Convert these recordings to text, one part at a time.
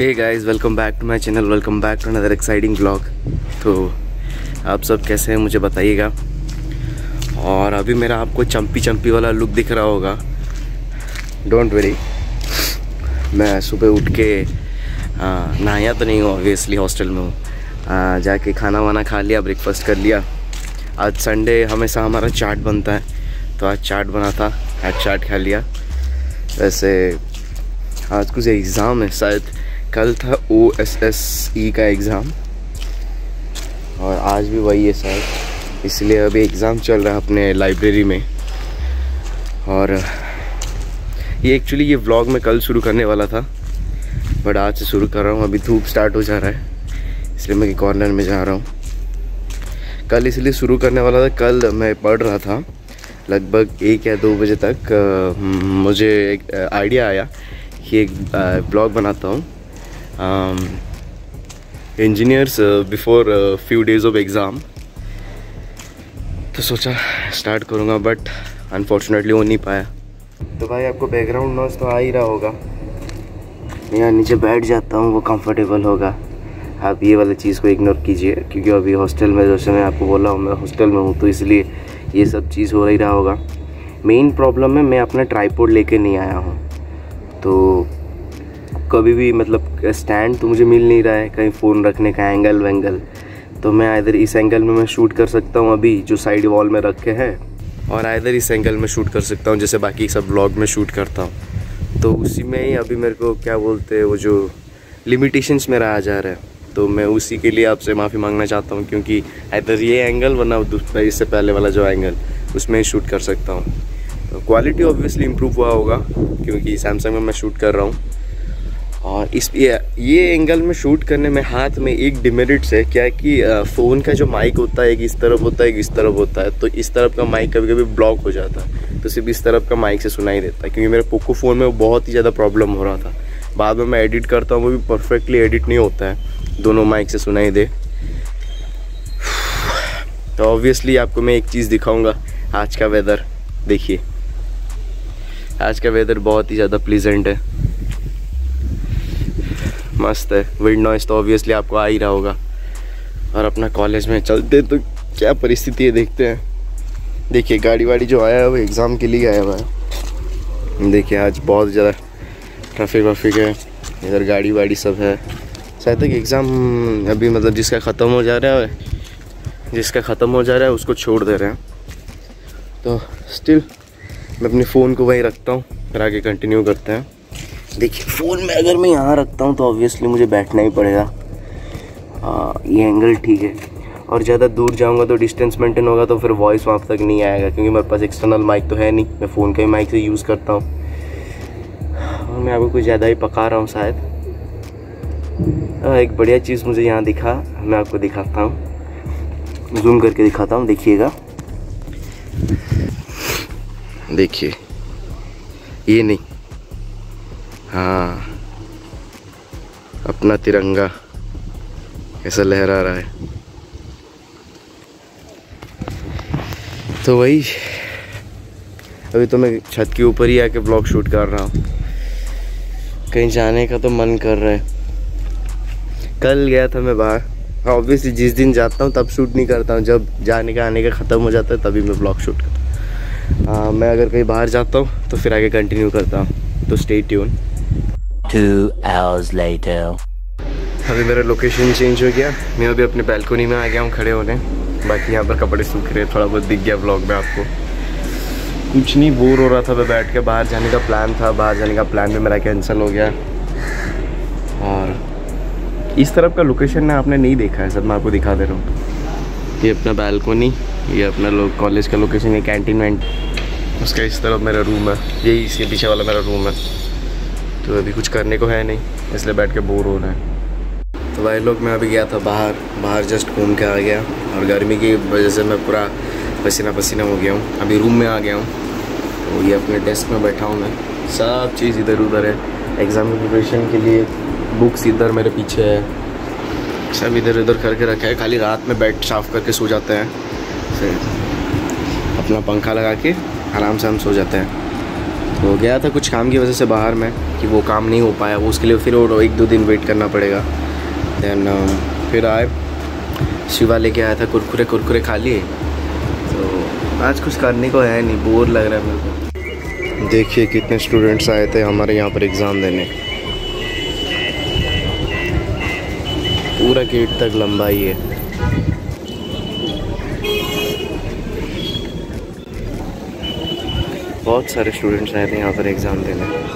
Hey guys, welcome back to my channel, welcome back to another exciting vlog. तो आप सब कैसे हैं मुझे बताइएगा। और अभी मेरा आपको चंपी चंपी वाला लुक दिख रहा होगा। डोंट वरी, मैं सुबह उठ के नहाया तो नहीं हूँ, ऑब्वियसली हॉस्टल में हूँ। जाके खाना वाना खा लिया, ब्रेकफास्ट कर लिया। आज संडे हमेशा हमारा चाट बनता है, तो आज चाट बना था, आज चाट खा लिया। वैसे आज कुछ एग्ज़ाम है, शायद कल था OSSE का एग्ज़ाम और आज भी वही है शायद, इसलिए अभी एग्ज़ाम चल रहा है अपने लाइब्रेरी में। और ये एक्चुअली ये व्लॉग मैं कल शुरू करने वाला था, बट आज से शुरू कर रहा हूँ। अभी धूप स्टार्ट हो जा रहा है, इसलिए मैं कॉर्नर में जा रहा हूँ। कल इसलिए शुरू करने वाला था, कल मैं पढ़ रहा था लगभग 1 या 2 बजे तक। मुझे एक आइडिया आया कि एक ब्लॉग बनाता हूँ, engineers before few days of exam. तो सोचा स्टार्ट करूँगा, बट अनफॉर्चुनेटली हो नहीं पाया। तो भाई आपको बैकग्राउंड नॉइज़ तो आ ही रहा होगा। यहाँ नीचे बैठ जाता हूँ, वो कंफर्टेबल होगा। आप ये वाली चीज़ को इग्नोर कीजिए, क्योंकि अभी हॉस्टल में, जैसे मैं आपको बोला हूँ, मैं हॉस्टल में हूँ, तो इसलिए ये सब चीज़ हो ही रहा होगा। मेन प्रॉब्लम है, मैं अपना ट्राइपॉड लेके नहीं आया हूँ, तो कभी भी मतलब स्टैंड तो मुझे मिल नहीं रहा है, कहीं फ़ोन रखने का एंगल वेंगल। तो मैं इधर इस एंगल में मैं शूट कर सकता हूँ अभी जो साइड वॉल में रखे हैं, और इधर इस एंगल में शूट कर सकता हूँ जैसे बाकी सब व्लॉग में शूट करता हूँ। तो उसी में ही अभी मेरे को क्या बोलते हैं, वो जो लिमिटेशंस मेरा आ जा रहा है, तो मैं उसी के लिए आपसे माफ़ी मांगना चाहता हूँ, क्योंकि इधर ये एंगल वरना इससे पहले वाला जो एंगल उसमें ही शूट कर सकता हूँ। तो क्वालिटी ऑब्वियसली इम्प्रूव हुआ होगा, क्योंकि सैमसंग में मैं शूट कर रहा हूँ। और ये एंगल में शूट करने में हाथ में एक डिमेरिट्स है, क्या है कि फ़ोन का जो माइक होता है एक इस तरफ होता है, एक इस तरफ होता है। तो इस तरफ का माइक कभी कभी ब्लॉक हो जाता है, तो सिर्फ इस तरफ का माइक से सुनाई देता है। क्योंकि मेरे पोको फ़ोन में वो बहुत ही ज़्यादा प्रॉब्लम हो रहा था। बाद में मैं एडिट करता हूँ, वो भी परफेक्टली एडिट नहीं होता है, दोनों माइक से सुनाई दे। तो ऑब्वियसली आपको मैं एक चीज़ दिखाऊँगा, आज का वेदर देखिए। आज का वेदर बहुत ही ज़्यादा प्लीजेंट है, मस्त है। विंड नॉइस तो ऑब्वियसली आपको आ ही रहा होगा। और अपना कॉलेज में चलते तो क्या परिस्थिति है देखते हैं। देखिए गाड़ी वाड़ी जो आया है वो एग्ज़ाम के लिए आया हुआ है। देखिए आज बहुत ज़्यादा ट्रैफिक है, इधर गाड़ी वाड़ी सब है। शायद तक एग्ज़ाम अभी मतलब जिसका ख़त्म हो जा रहा है उसको छोड़ दे रहे हैं। तो स्टिल मैं अपने फ़ोन को वहीं रखता हूँ, फिर आगे कंटिन्यू करते हैं। देखिए फ़ोन में अगर मैं यहाँ रखता हूँ तो ऑब्वियसली मुझे बैठना ही पड़ेगा। ये एंगल ठीक है, और ज़्यादा दूर जाऊँगा तो डिस्टेंस मेंटेन होगा, तो फिर वॉइस वहाँ तक नहीं आएगा, क्योंकि मेरे पास एक्सटर्नल माइक तो है नहीं, मैं फ़ोन का ही माइक से यूज़ करता हूँ। और मैं आपको कुछ ज़्यादा ही पका रहा हूँ शायद। एक बढ़िया चीज़ मुझे यहाँ दिखा, मैं आपको दिखाता हूँ, जूम करके दिखाता हूँ, देखिएगा। देखिए ये नहीं, हाँ अपना तिरंगा कैसा लहरा रहा है। तो वही अभी तो मैं छत के ऊपर ही आके ब्लॉग शूट कर रहा हूँ। कहीं जाने का तो मन कर रहा है। कल गया था मैं बाहर, ऑब्वियसली जिस दिन जाता हूँ तब शूट नहीं करता हूँ, जब जाने का आने का ख़त्म हो जाता है तभी मैं ब्लॉग शूट करता हूँ। मैं अगर कहीं बाहर जाता हूँ तो फिर आगे कंटिन्यू करता हूँ, तो स्टे ट्यून। 2 hours later. अभी मेरा लोकेशन चेंज हो गया, मैं अभी अपने बैल्कोनी में आ गया हूँ खड़े होने। बाकी यहाँ पर कपड़े सूख रहे, थोड़ा बहुत दिख गया ब्लॉग में आपको। कुछ नहीं, बोर हो रहा था मैं बैठ के। बाहर जाने का प्लान था, बाहर जाने का प्लान भी मेरा कैंसिल हो गया। और इस तरफ का लोकेशन ना आपने नहीं देखा है, सब मैं आपको दिखा दे रहा हूँ। ये अपना बैल्कोनी, ये अपना कॉलेज का लोकेशन, ये कैंटीन वैंटीन, उसका इस तरफ मेरा रूम है, यही इसके पीछे वाला मेरा रूम है। तो अभी कुछ करने को है नहीं, इसलिए बैठ के बोर हो रहा है। तो भाई लोग मैं अभी गया था बाहर जस्ट घूम के आ गया, और गर्मी की वजह से मैं पूरा पसीना पसीना हो गया हूँ। अभी रूम में आ गया हूँ, तो ये अपने डेस्क में बैठा हूँ मैं। सब चीज़ इधर उधर है, एग्ज़ाम की प्रिपरेशन के लिए बुक्स इधर मेरे पीछे है, सब इधर उधर करके रखा है। खाली रात में बेड साफ़ करके सो जाते हैं, फिर अपना पंखा लगा के आराम से हम सो जाते हैं। तो गया था कुछ काम की वजह से बाहर में, कि वो काम नहीं हो पाया, वो उसके लिए फिर और 1-2 दिन वेट करना पड़ेगा। देन फिर आए, शिवा लेके आया था कुरकुरे खा लिए। तो आज कुछ करने को है नहीं, बोर लग रहा है मेरे को। देखिए कितने स्टूडेंट्स आए थे हमारे यहाँ पर एग्ज़ाम देने, पूरा गेट तक लंबाई है। बहुत सारे स्टूडेंट्स आए थे यहाँ पर एग्ज़ाम देने।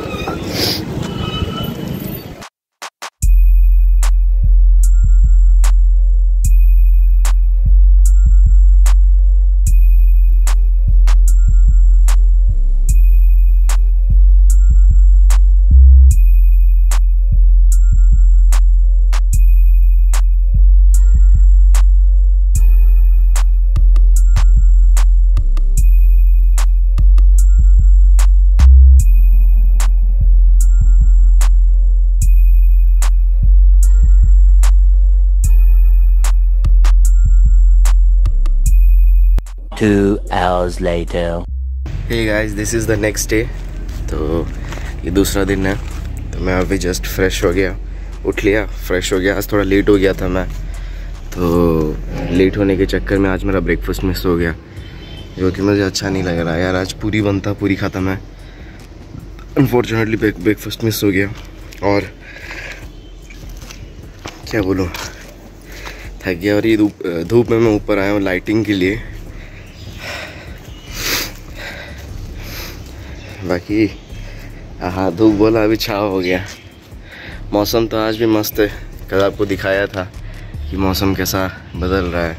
Two hours later. Hey guys, this is the next day। तो ये दूसरा दिन है। तो मैं अभी जस्ट फ्रेश हो गया, उठ लिया, फ्रेश हो गया। आज थोड़ा लेट हो गया था मैं, तो लेट होने के चक्कर में आज मेरा ब्रेकफास्ट मिस हो गया, जो कि मुझे अच्छा नहीं लग रहा यार। आज पूरी बनता, पूरी खाता मैं, अनफॉर्चुनेटली ब्रेकफास्ट मिस हो गया। और क्या बोलूँ, थक गया। और ये धूप में मैं ऊपर आया हूँ लाइटिंग के लिए। बाकी हाँ, धूप बोला अभी छाव हो गया। मौसम तो आज भी मस्त है, कल आपको दिखाया था कि मौसम कैसा बदल रहा है।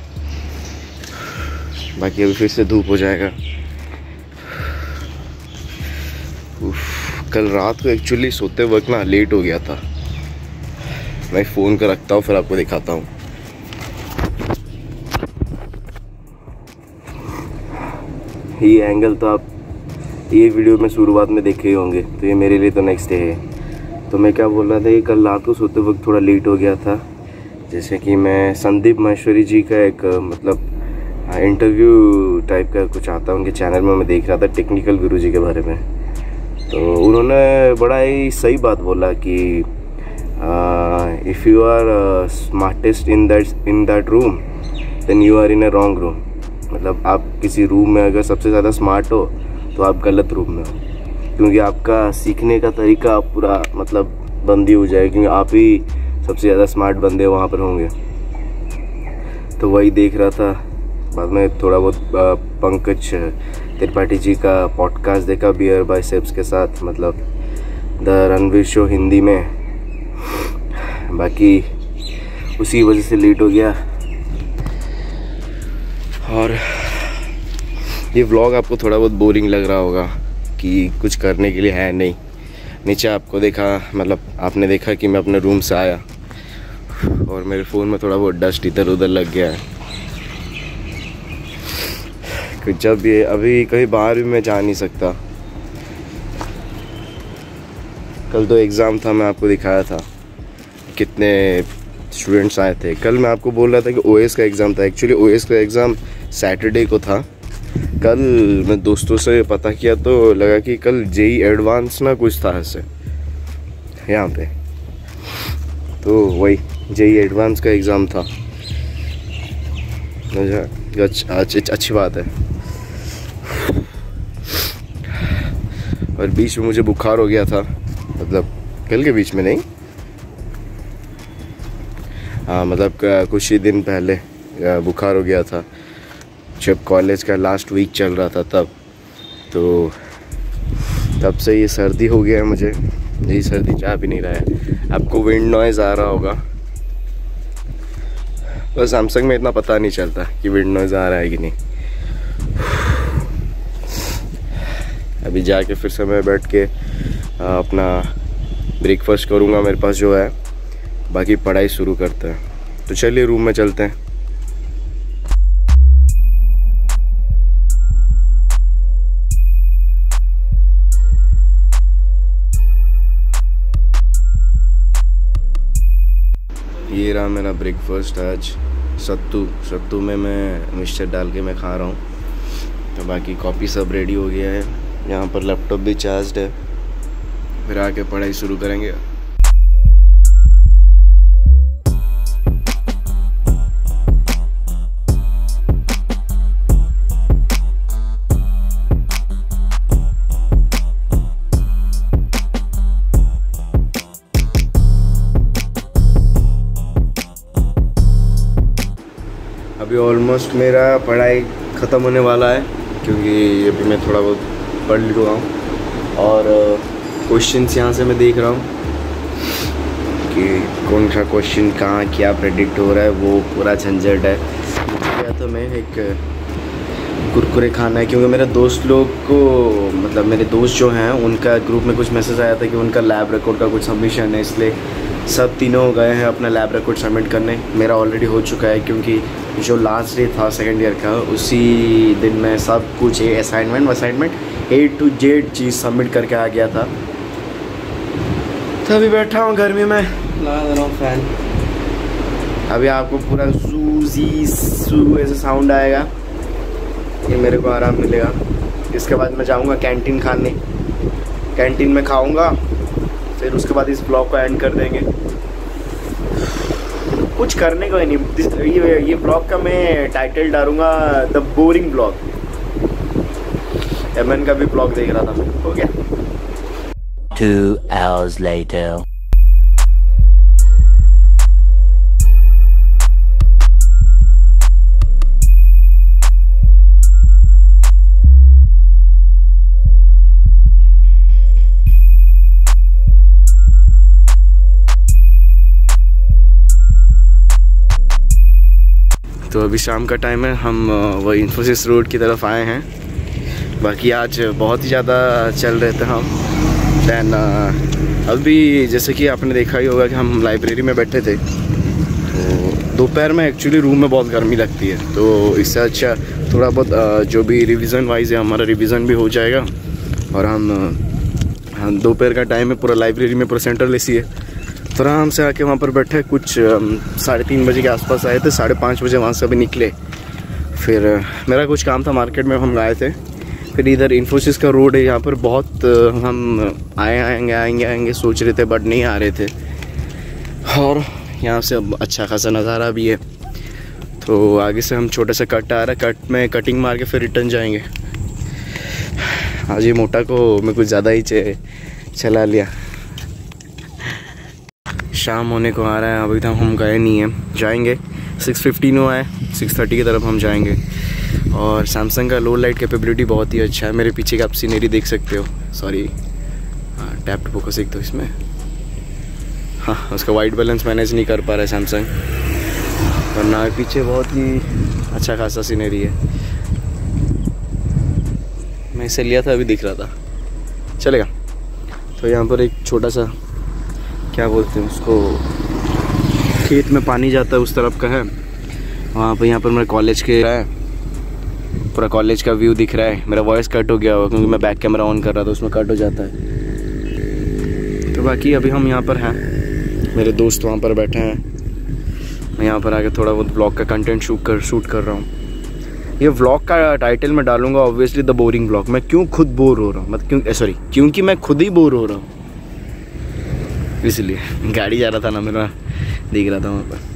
बाकी अभी फिर से धूप हो जाएगा। कल रात को एक्चुअली सोते वक्त ना लेट हो गया था। मैं फ़ोन कर रखता हूँ, फिर आपको दिखाता हूँ। ये एंगल तो आप ये वीडियो में शुरुआत में देखे ही होंगे, तो ये मेरे लिए तो नेक्स्ट डे है। तो मैं क्या बोल रहा था कि कल रात को सोते वक्त थोड़ा लेट हो गया था। जैसे कि मैं संदीप माहेश्वरी जी का एक मतलब इंटरव्यू टाइप का कुछ आता है उनके चैनल में, मैं देख रहा था टेक्निकल गुरु जी के बारे में। तो उन्होंने बड़ा ही सही बात बोला कि if you are smartest in that room then you are in a wrong room. मतलब आप किसी रूम में अगर सबसे ज़्यादा स्मार्ट हो तो आप गलत रूम में हो, क्योंकि आपका सीखने का तरीका पूरा मतलब बंद ही हो जाएगा, क्योंकि आप ही सबसे ज़्यादा स्मार्ट बंदे वहाँ पर होंगे। तो वही देख रहा था। बाद में थोड़ा बहुत पंकज त्रिपाठी जी का पॉडकास्ट देखा, बियर बाइसेप्स के साथ, मतलब द रणवीर शो हिंदी में। बाकी उसी वजह से लेट हो गया। और ये व्लॉग आपको थोड़ा बहुत बोरिंग लग रहा होगा कि कुछ करने के लिए है नहीं। नीचे आपको देखा, मतलब आपने देखा कि मैं अपने रूम से आया और मेरे फ़ोन में थोड़ा बहुत डस्ट इधर उधर लग गया है। कुछ जब ये अभी कहीं बाहर भी मैं जा नहीं सकता। कल तो एग्ज़ाम था, मैं आपको दिखाया था कितने स्टूडेंट्स आए थे। कल मैं आपको बोल रहा था कि ओएस का एग्ज़ाम था। एक्चुअली ओएस का एग्ज़ाम सैटरडे को था। कल मैं दोस्तों से पता किया तो लगा कि कल जेई एडवांस ना कुछ था ऐसे यहाँ पे, तो वही जेई एडवांस का एग्ज़ाम था। अच्छी बात है। और बीच में मुझे बुखार हो गया था, मतलब कल के बीच में नहीं, हाँ मतलब कुछ ही दिन पहले बुखार हो गया था, जब कॉलेज का लास्ट वीक चल रहा था तब। तो तब से ये सर्दी हो गया है मुझे। यही सर्दी जा भी नहीं रहा है। आपको विंड नॉइज़ आ रहा होगा, बस सैमसंग में इतना पता नहीं चलता कि विंड नॉइज़ आ रहा है कि नहीं। अभी जाके फिर से मैं बैठ के अपना ब्रेकफास्ट करूँगा मेरे पास जो है, बाकी पढ़ाई शुरू करते हैं। तो चलिए रूम में चलते हैं। ये रहा मेरा ब्रेकफास्ट आज, सत्तू में मैं मिक्सचर डाल के मैं खा रहा हूँ। तो बाकी कॉफ़ी सब रेडी हो गया है, यहाँ पर लैपटॉप भी चार्ज है, फिर आके पढ़ाई शुरू करेंगे। अभी ऑलमोस्ट मेरा पढ़ाई ख़त्म होने वाला है, क्योंकि अभी मैं थोड़ा बहुत पढ़ लिया हूँ और क्वेश्चंस यहाँ से मैं देख रहा हूँ कि कौन सा क्वेश्चन कहाँ क्या प्रेडिक्ट हो रहा है, वो पूरा झंझट है। या तो मैं एक कुरकुरे खाना है, क्योंकि मेरे दोस्त लोग को, मतलब मेरे दोस्त जो हैं उनका ग्रुप में कुछ मैसेज आया था कि उनका लैब रिकॉर्ड का कुछ सबमिशन है, इसलिए सब तीनों गए हैं अपना लैब रिकॉर्ड सबमिट करने। मेरा ऑलरेडी हो चुका है, क्योंकि जो लास्ट डे था सेकेंड ईयर का, उसी दिन मैं सब कुछ असाइनमेंट A to Z चीज़ सबमिट करके आ गया था। तो अभी बैठा हूँ गर्मी में, लगा दे रहा हूँ फैन। अभी आपको पूरा सू ऐसे साउंड आएगा, ये मेरे को आराम मिलेगा। इसके बाद मैं जाऊँगा कैंटीन खाने, कैंटीन में खाऊँगा, फिर उसके बाद इस ब्लॉग को एंड कर देंगे। कुछ करने को ही नहीं, ये ब्लॉग का मैं टाइटल डालूंगा द बोरिंग ब्लॉग। एमएन का भी ब्लॉग देख रहा था मैं, हो गया। 2 hours later. तो अभी शाम का टाइम है, हम वो इन्फोसिस रोड की तरफ आए हैं। बाकी आज बहुत ही ज़्यादा चल रहे थे हम। दैन अभी जैसे कि आपने देखा ही होगा कि हम लाइब्रेरी में बैठे थे, तो दोपहर में एक्चुअली रूम में बहुत गर्मी लगती है, तो इससे अच्छा थोड़ा बहुत जो भी रिवीजन वाइज है हमारा रिवीजन भी हो जाएगा। और हम दोपहर का टाइम है, पूरा लाइब्रेरी में पूरा सेंट्रल एसी है, तो आराम से आके वहाँ पर बैठे। कुछ 3:30 बजे के आसपास आए थे, 5:30 बजे वहाँ से अभी निकले। फिर मेरा कुछ काम था मार्केट में, हम गए थे। फिर इधर इन्फोसिस का रोड है, यहाँ पर बहुत हम आएंगे सोच रहे थे, बट नहीं आ रहे थे। और यहाँ से अब अच्छा खासा नज़ारा भी है। तो आगे से हम छोटा सा कट आ रहा है, कट में कटिंग मार के फिर रिटर्न जाएंगे। आज ये मोटा को मैं कुछ ज़्यादा ही चला लिया। शाम होने को आ रहा है, अभी तक हम गए नहीं हैं, जाएंगे। 6:15 हुआ है, 6:30 की तरफ हम जाएंगे। और सैमसंग का लो लाइट कैपेबिलिटी बहुत ही अच्छा है। मेरे पीछे का आप सीनरी देख सकते हो, सॉरी टैप टू फोकस एक तो इसमें, हाँ उसका वाइट बैलेंस मैनेज नहीं कर पा रहा है सैमसंग, वरना पीछे बहुत ही अच्छा खासा सीनरी है। मैं इसे लिया था, अभी दिख रहा था, चलेगा। तो यहाँ पर एक छोटा सा क्या बोलते हैं उसको, खेत में पानी जाता है उस तरफ का है, वहाँ पर यहाँ पर मेरे कॉलेज के है, पूरा कॉलेज का व्यू दिख रहा है। मेरा वॉइस कट हो गया होगा क्योंकि मैं बैक कैमरा ऑन कर रहा था, उसमें कट हो जाता है। तो बाकी अभी हम यहाँ पर हैं, मेरे दोस्त वहाँ पर बैठे हैं, मैं यहाँ पर आके थोड़ा बहुत ब्लॉग का कंटेंट शूट कर रहा हूँ। ये व्लॉग का टाइटल मैं डालूंगा ऑब्वियसली द बोरिंग ब्लॉग। मैं क्यों खुद बोर हो रहा हूँ, मतलब क्योंकि मैं खुद ही बोर हो रहा हूँ, इसलिए। गाड़ी जा रहा था ना मेरा, दिख रहा था वहाँ पर।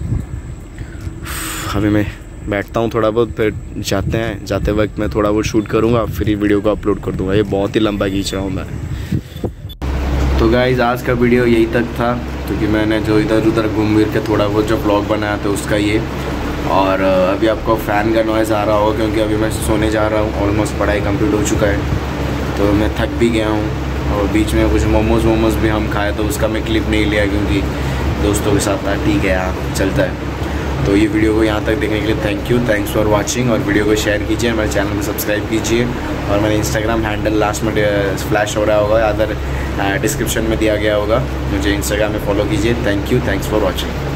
अभी मैं बैठता हूँ थोड़ा बहुत, फिर जाते वक्त मैं थोड़ा बहुत शूट करूँगा, फिर ये वीडियो को अपलोड कर दूँगा। ये बहुत ही लंबा खींच रहा हूँ मैं। तो गाइज़ आज का वीडियो यही तक था, क्योंकि मैंने जो इधर उधर घूम फिर के थोड़ा बहुत जो ब्लॉग बनाया था उसका ये। और अभी आपको फ़ैन का नॉइज़ आ रहा होगा क्योंकि अभी मैं सोने जा रहा हूँ, ऑलमोस्ट पढ़ाई कंप्लीट हो चुका है, तो मैं थक भी गया हूँ। और बीच में कुछ मोमोज़ भी हम खाए, तो उसका मैं क्लिप नहीं लिया क्योंकि दोस्तों के साथ था, ठीक है हाँ चलता है। तो ये वीडियो को यहाँ तक देखने के लिए थैंक्स फॉर वाचिंग। और वीडियो को शेयर कीजिए, मेरे चैनल को सब्सक्राइब कीजिए। और मेरा इंस्टाग्राम हैंडल लास्ट में फ्लैश हो रहा होगा, अदर डिस्क्रिप्शन में दिया गया होगा, मुझे इंस्टाग्राम में फॉलो कीजिए। Thanks for watching.